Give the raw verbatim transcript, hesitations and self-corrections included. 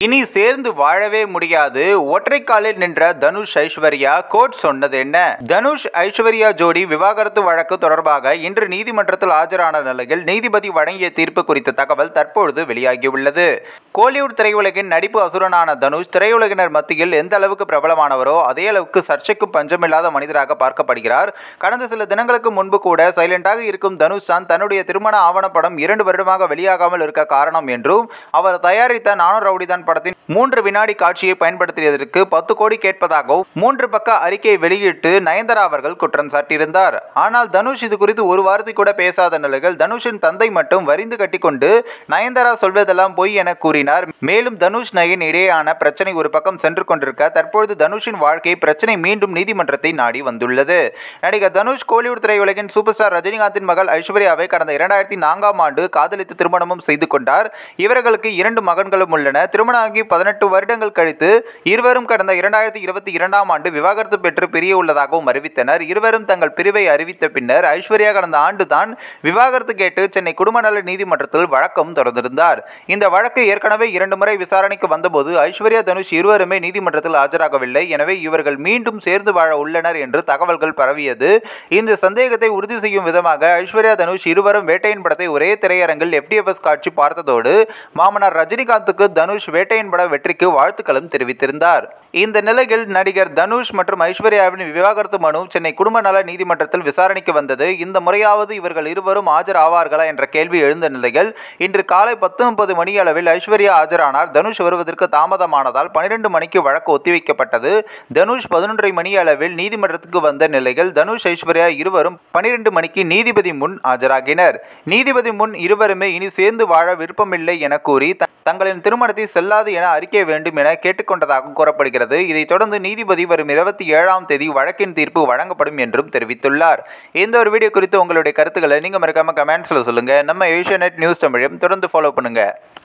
இனி சேர்ந்து வாழவே முடியாது. ஒற்றை காலில் நின்ற தனுஷ் ஐஸ்வர்யா கோர்ட் சொன்னது என்ன? தனுஷ் ஐஸ்வர்யா ஜோடி விவாகரத்து வழக்கு தொடர்பாக இன்று நீதிமன்றத்தில் ஆஜரான நிலையில் நீதிபதி வழங்கிய தீர்ப்பு குறித்த தகவல் தற்பொழுது வெளியாகியுள்ளது. கோலிவுட் திரையுலகின் நடிப்பு அசுரனான தனுஷ் திரையுலகினர் மத்தியில் எந்த அளவுக்கு பிரபலமானவரோ அதே அளவுக்கு சர்ச்சைக்கும் பஞ்சமில்லாத மனிதராக பார்க்கப்படுகிறார். கடந்த சில தினங்களுக்கு முன்பு கூட சைலண்டாக இருக்கும் தனுஷ் தான் தன்னுடைய திருமண ஆவணப்படம் இரண்டு வருடமாக வெளியாகாமல் இருக்க காரணம் என்றும் அவர் தயாரித்த நானும் ரவுடிதான் படத்தின் மூன்று வினாடி காட்சியை பயன்படுத்தியதற்கு பத்து கோடி கேட்பதாகவும் மூன்று பக்க அறிக்கையை வெளியிட்டு நயன்தாரா அவர்கள் குற்றம் சாட்டியிருந்தார். ஆனால் தனுஷ் இது குறித்து ஒரு வார்த்தை கூட பேசாத நிலையில் தனுஷின் தந்தை மட்டும் வரிந்து கட்டிக்கொண்டு நயன்தாரா சொல்வதெல்லாம் பொய் என கூறினார். மேலும் தனுஷ் நயன் இடையேயான பிரச்சனை ஒரு பக்கம் சென்று கொண்டிருக்க தற்பொழுது தனுஷின் வாழ்க்கை பிரச்சனை மீண்டும் நீதிமன்றத்தை நாடி வந்துள்ளது. நடிகர் தனுஷ் கோலிவுட் திரையுலகின் சூப்பர் ஸ்டார் ரஜினிகாந்தின் மகள் ஐஸ்வர்யாவை கடந்த இரண்டாயிரத்தி நான்காம் ஆண்டு காதலித்து திருமணமும் செய்து கொண்டார். இவர்களுக்கு இரண்டு மகன்களும் உள்ளன. திருமணம் ஆகி பதினெட்டு வருடங்கள் கழித்து இருவரும் கடந்த இரண்டாயிரத்தி இருபத்தி இரண்டாம் ஆண்டு விவாகரத்து பெற்று பிரிய உள்ளதாகவும் அறிவித்தனர். இருவரும் தங்கள் பிரிவை அறிவித்த பின்னர் ஐஸ்வர்யா கடந்த ஆண்டு தான் விவாகரத்து கேட்டு சென்னை குடும்ப நல நீதிமன்றத்தில் வழக்கம் தொடர்ந்திருந்தார். இந்த வழக்கு ஏற்கனவே இரண்டு முறை விசாரணைக்கு வந்தபோது ஐஸ்வர்யா தனுஷ் இருவருமே நீதிமன்றத்தில் ஆஜராகவில்லை. எனவே இவர்கள் மீண்டும் சேர்ந்து வாழ உள்ளனர் என்று தகவல்கள் பரவியது. இந்த சந்தேகத்தை உறுதி செய்யும் விதமாக ஐஸ்வர்யா தனுஷ் இருவரும் வேட்டையின் படத்தை ஒரே திரையரங்கில் எஃப் டி எஃப் எஸ் காட்சி பார்த்ததோடு மாமனார் ரஜினிகாந்துக்கு தனுஷ் வேட்டையின் பட வெற்றிக்கு வாழ்த்துக்களும் தெரிவித்திருந்தார். இந்த நிலையில் நடிகர் தனுஷ் மற்றும் ஐஸ்வர்யாவின் விவாகரத்து மனு சென்னை குடும்ப நல நீதிமன்றத்தில் விசாரணைக்கு வந்தது. இந்த முறையாவது இவர்கள் இருவரும் ஆஜர் ஆவார்களா என்ற கேள்வி எழுந்த நிலையில் இன்று காலை பத்து முப்பது மணி அளவில் ஐஸ்வர்யா ஆஜரானார். தனுஷ் வருவதற்கு தாமதமானதால் பனிரெண்டு மணிக்கு வழக்கு ஒத்திவைக்கப்பட்டது. தனுஷ் பதினொன்றரை மணி அளவில் நீதிமன்றத்துக்கு வந்த நிலையில் தனுஷ் ஐஸ்வர்யா இருவரும் பனிரெண்டு மணிக்கு நீதிபதி முன் ஆஜராகினர். நீதிபதி முன் இருவருமே இனி சேர்ந்து வாழ விருப்பமில்லை என கூறி தங்களின் திருமணத்தை செல்லாது என அறிக்கை வேண்டும் என கேட்டுக்கொண்டதாக கூறப்படுகிறது. இதைத் தொடர்ந்து நீதிபதி வரும் இருபத்தி ஏழாம் தேதி வழக்கின் தீர்ப்பு வழங்கப்படும் என்றும் தெரிவித்துள்ளார். இந்த ஒரு வீடியோ குறித்து உங்களுடைய கருத்துக்களை நீங்க மறக்காம கமெண்ட்ஸ்ல சொல்லுங்க. நம்ம ஏஷியா நெட் நியூஸ் தமிழையும் தொடர்ந்து ஃபாலோ பண்ணுங்க.